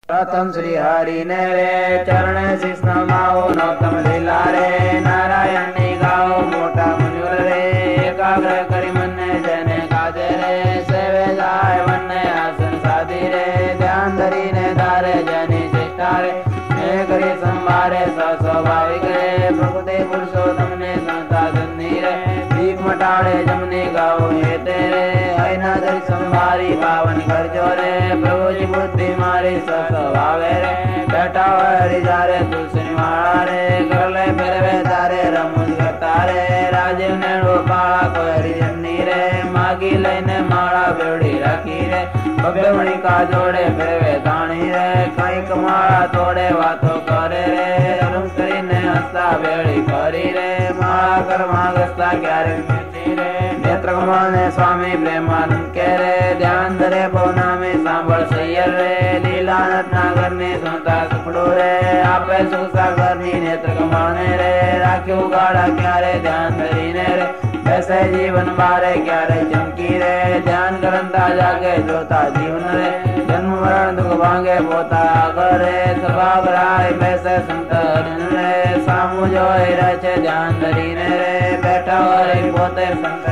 प्रथम श्री हरि ने रे चरण शीश नमाओ नौतम लीला रे नारायण ने गाओ मोटा मुनिवर रे एकाग्र करी मन जने काजे रे सेवे जाय वन आसन साधी रे ध्यान धरी ने धारे जनी चेष्टा रे करी संभारे स्वाभाविक रे प्रकृति पुरुषोत्तम ने संता धनी रे भीख मटाड़े जमने गाओ हे तेरे ऐना धरी संभारी पावन कर जो रे प्रभु जी बुद्धि मारी स्वभावे रे बैठा हरि जारे तुलसी माला रे कर ले फेरवे तारे रमुज करता रे राजीव ने पाला को हरि जमनी रे मागी लेने माला बेड़ी रखी रे भव्य मणि का जोड़े फेरवे दानी रे कई कमाड़ा तोड़े वातो करे रे रुम करी ने हस्ता बेड़ी करी रे माला कर मागस्ता क्यारे मिर्ची रे नेत्र कमल ने स्वामी प्रेमानंद के रे ध्यान धरे भवना में सांभळ सैयर रे लीला नटनागर ने सुनता सुखड़ो रे आपे सुख सागर नी नेत्र कमल ने रे राख्यो गाड़ा क्यारे ध्यान धरी ने रे वैसे जीवन बारे क्यारे चमकी रे ध्यान करंता जागे जोता जीवन रे जन्म मरण दुख भांगे पोता आगर रे सभाग राय वैसे संत रे सामू जो रचे ध्यान धरी ने रे बैठा रे पोते संत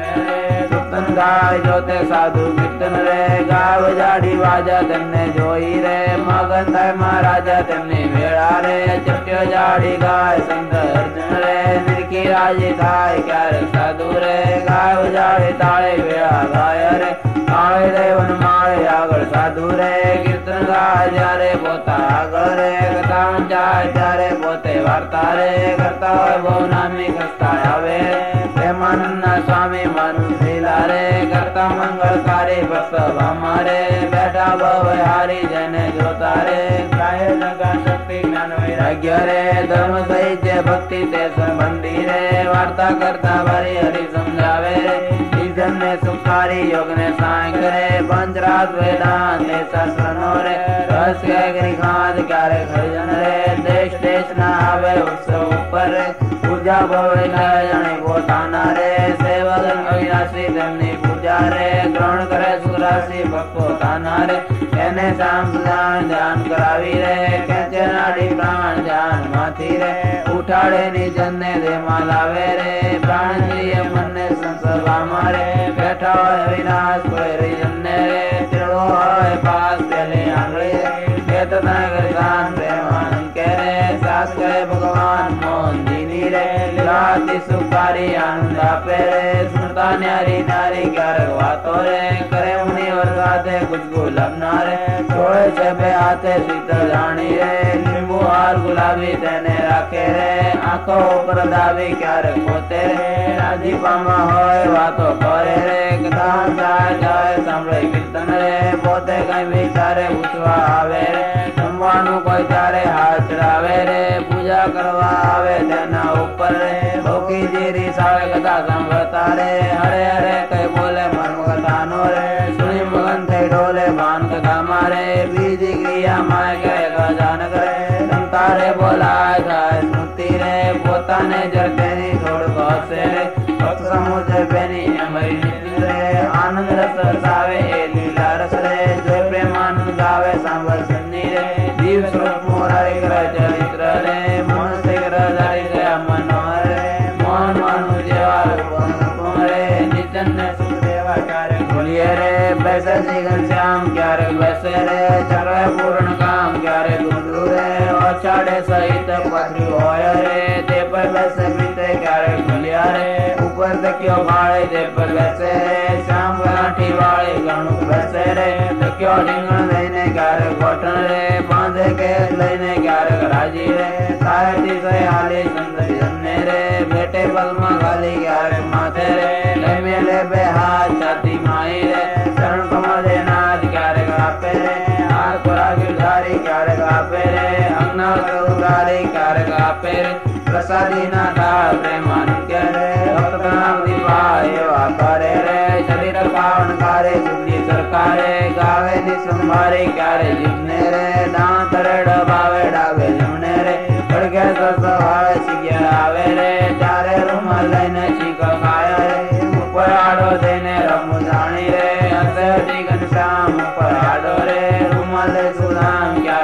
कीर्तन गाय जोते साधु कीर्तन रे गाय बजाड़ी बाजा तेमने जोई रे मगन थाय महाराजा तेमने वेड़ा रे चट्यो जाड़ी गाय संत अर्जुन रे निरखी राजी थाय क्यारे साधु रे गाय बजाड़ी ताळे वेड़ा गाय रे ताळे देवन माळे आगळ साधु रे कीर्तन गाय जारे पोता आगळ रे कथा जाय त्यारे पोते वार्ता रे करता होय बहु नामी कस्ता आवे प्रेमानंद स्वामी मानु लीला रे करता मंगल कार्य बस हमारे बैठा भव हारी जन जोता रे गाय लगा शक्ति ज्ञान वैराग्य रे धर्म सहित भक्ति ते संबंधी रे वार्ता करता भरी हरि समझावे रे ईजन ने सुखारी योग ने साय करे पंचरात वेदांत ने शास्त्रनो रे रस के खाद क्यारे खर्जन रे देश देश ना आवे उत्सव ऊपर रे पूजा भवे जाने पोताना रे सेवक अविनाशी तेमनी पूजा रे ग्रहण करे सुरासी भक्तो ताना रे એને શામ સુદાન ધ્યાન કરાવી રે કેચે નાડી પ્રાણ ધ્યાન માથી રે ઉઠાડે ની જનને દે માલાવે રે પ્રાણ ઇન્દ્રિય મનને સંસર્વા મારે બેઠા હોય અવિનાશ કોઈ રે જનને રે ચડો હોય પાસ પેલે આંગળી રે કેતના કરતાન પ્રેમાનંદ કે રે સાસ કરે ભગવાન મોહન દીની રે લાતી સુખારી આનંદ આપે રે સ્મૃતા ન્યારી નારી ક્યારેક વાતો રે કરે મુનિ વર્ગાતે कुछ गुलाब नारे छोड़े छे हाथे शीतल जानी रे नींबू हार गुलाबी तेने राखे रे आंखों ऊपर दावी क्यारे पोते रे राजी पामा होय वातो करे रे कथा जाय जाय सांभळे कीर्तन रे पोते कई विचारे पूछवा आवे रे जमवानु कोई तारे हाथ चढ़ावे रे पूजा करवा आवे तेना ऊपर रे भोकी जीरी सावे कथा सांभळता रे हरे हरे कई बोले मर्म कथा नो रे सुनी मगन थे डोले भान कथा मारे बीज क्रिया माय गए जान करे संतारे बोला जाय स्मृति रे पोता ने जरतेनी छोड़ से रे भक्त समुद्र बेनी अमरी रे आनंद रस सावे लीला रस रे जो प्रेमानंद गावे सांभळ सन्नी रे जीव स्वरूप मोरारी कर चरित्र रे मन से कर जारी गया मनोहर रे मोहन मानु जेवा रूप रे निजन ने सुख देवा कार्य खोलिए रे वैसे जीवन श्याम क्यारे वैसे रे चले पूर्ण काम क्यारे गुरु रे अछाड़े सहित पत्री होय रे ते पर वैसे बीते क्यारे खुलिया रे ऊपर तक्यो भाड़े ते पर वैसे रे श्याम गांठी वाले गणु वैसे रे तक्यो ढींगण लेने क्यारे कोठन रे बांधे के लेने क्यारे राजी रे सायती से हाली सुंदर जन्ने रे बेटे पद्मा गाली क्यारे माथे रे ले मेले बे हाथ छाती माई रे चरण कमल दे नाद क्यारे गापे रे हाथ कोरा गिरधारी क्यारे गापे रे अंगना करुगारी क्यारे गापे रे प्रसादी ना दाल प्रेमानंद के रे भक्त नाम दीपाय वापरे रे शरीर पावन कारे सुधी सरकारे गावे नि संभारे क्यारे जिमने रे दांत रे डबावे डावे जमने रे पड़के ससवावे सिगे आवे रे चारे रुमाल लेने चीका खाया रे ऊपर आड़ो देने रमु जानी रे हसे घनश्याम ऊपर आड़ो रे रुमाल सुदाम क्या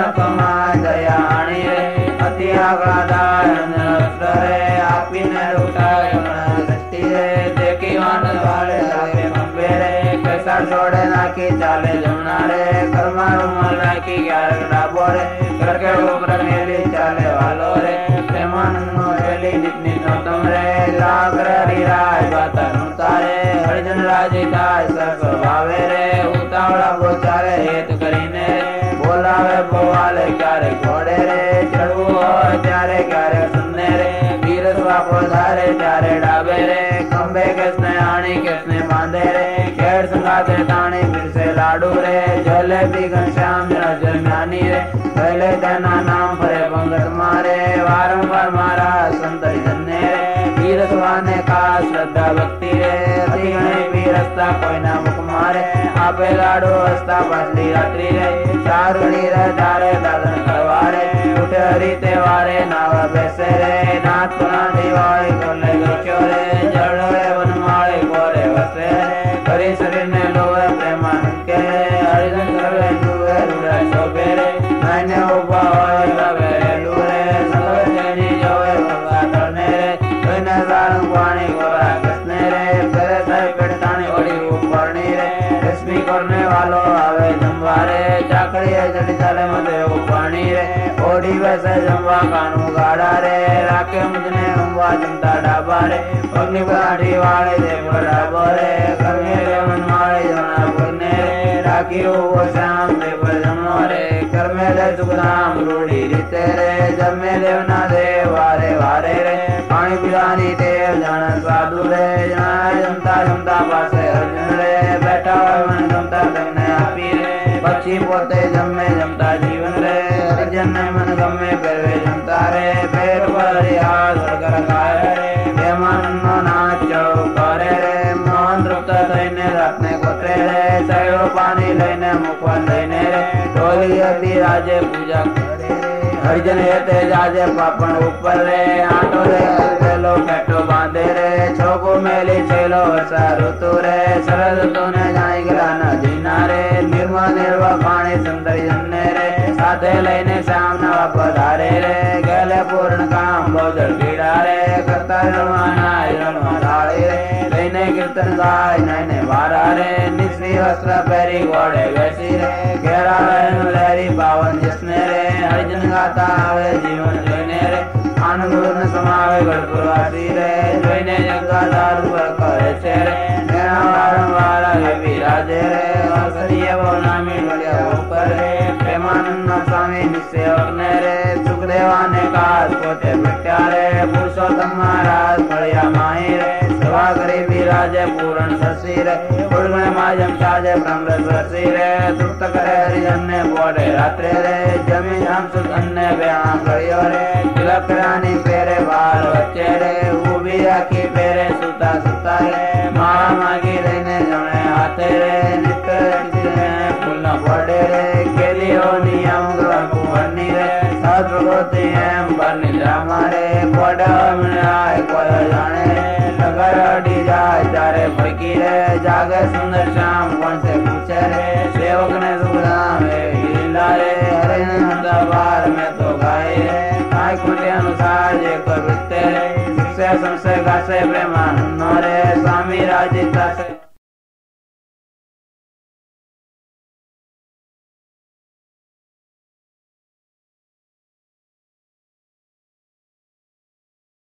કમા દયાણી રે અતિ આગાદાય રે આપીને લૂટાય દ્રષ્ટિ રે દેખી વાન વાળે લાગે મંબે રે કૈસા છોડે નાખી ચાલે જમણા રે કર્મા રૂમાલ નાખી ક્યારેક ડાબો રે કરકે ઉપર મેલી ચાલે વાલો રે પ્રેમાનંદ નો વેલી નિતની નોતમ રે જાગર હરિરાય ગાતા નુતારે હરિજન રાજી થાય સર્વ ભાવે રે ઉતાવળા બોચારે હેત કરીને બોલાવે બોવાલે ક્યારે ઘોડે રે ચડવું હોય ત્યારે ક્યારે સુને રે પીરસવા પોધારે ત્યારે ડાબે રે ખંભે કેસને આણી કેસને બાંધે રે ખેડ સંગાતે તાણી પીરસે લાડુ રે જલેબી ઘનશ્યામ જ્ઞાની રે પહેલે તેના નામ પરે પંગત મારે વારંવાર મારા સંત જને રે પીરસવાને કા શ્રદ્ધા ભક્તિ રે અતિ ગણે પીરસતા કોઈના મુખ મારે આપે લાડુ હસતા પાછલી રાત્રિ રે ચારુણી રે તારે દાદન કરવારે ઉઠે હરી તહેવારે નાવા બેસે રે નાથ પુના દિવાળી કોલે ગચ્યો રે જળે વનમાળે કોરે વસે કરી શરીર ને લોવે પ્રેમાનંદ કે હરિજન કરવે જુએ રૂડે શોભે રે નાઈને ઉભા હોય લવે રૂડે સલવે જેની જોવે ભગવા તરને રે કોઈને સારું પાણી ગોરા કૃષ્ણે રે ફેરે સાઈ પેડતાણી ઓડી ઉપરણી રે રશ્મિ કરને વાલો આવે જમવારે ચાકડીએ ચડી ચાલે મધે ઉપાણી રે ઓડી બેસે જમવા કાનું ગાડા રે રાખે મુજને ઊંઘવા જમતા ડાબા રે પગની કાઠી વાળે દે બરાબર રે કરને રે મન માળે જમણા પગને રે રાખી ઉભો શ્યામ રે પર જમણો રે કર્મે દે સુખધામ રૂડી રીતે રે જમે દેવના દેવ વારે વારે રે પાણી પીવાની ટેવ જાણ સાધુ રે જણાય જમતા જમતા પાસે અર્જુન રે બેઠા હોય મને જમતા તેમને આપી રે પછી પોતે જમે જમતા જીવન રે અર્જુન ને મન ગમે પહેરવે જમતા રે પેટ પર હાથ વળગર ખાય રે પ્રેમાનંદ નો નાચો કરે રે મોહન તૃપ્ત થઈને રાતને કોતરે રે સૈડો પાણી લઈને મુખવા લઈને રે ઢોલી હતી રાજે પૂજા કરે રે હરિજન હેતે જાજે પાપણ ઉપર રે આટો રે પેલો પેટો બાંધે રે છોકો મેલી છેલો વર્ષા ઋતુ રે શરદ ઋતુ ને જાય ગલા નદીના રે નિર્મળ નિર્વા પાણી સુંદરી જમને રે સાથે લઈને શ્યામ નવા પધારે રે ગેલે પૂર્ણ કામ બૌદ્ધ પીડા રે કરતા રણવા ઢાળી રે લઈને કીર્તન ગાય નાઈને વારા રે નિશ્રી વસ્ત્ર પહેરી ઘોડે બેસી રે ઘેરા લહેરી પાવન જસને રે હરિજન ગાતા આવે જીવન જોઈને રે આનંદ ન સમાવે ગઢપુરવાસી રે જોઈને જગદાધાર ઉપર કરે છે રે મેણા વારંવાર આવે વિરાજે રે અસરીય બહુ નામી ઢોળિયા ઉપર રે પ્રેમાનંદ ના સ્વામી નિસેવક ને રે સુખદેવાને કાજ પોતે પ્રત્યા રે પુરુષોત્તમ મહારાજ ફળિયા માહી રે સભા કરી વિરાજે પૂરણ શશી રે પૂર્ણ માજમ સાજે બ્રહ્મ શશી રે તૃપ્ત કરે હરિજન ને બોડે રાત્રે રે જમી જામ સુખ અન્ને વ્યામ કર્યો રે તિલક રાની પેરે બાર વચ્ચે રે ઉભી રાખી પેરે સુતા સુતા રે માળા માગી લઈને જમણે હાથે રે નિત્ય ફૂલ ન પડે રે કેલીઓ નિયમ કુંવરની રે સદભગવતી એમ બની જામા રે કોડા મને આય કોઈ જાણે રે નગર અડી જાય ત્યારે ફરકી રે જાગે સુંદર શ્યામ કોણ से पूछे रे सेवक ने सुखधाम लीला रे हरे दरबार में तो गाय रे काय कुटे अनुसार जे कर वृत्ते रे शिक्षे संशय गासे प्रेमानंद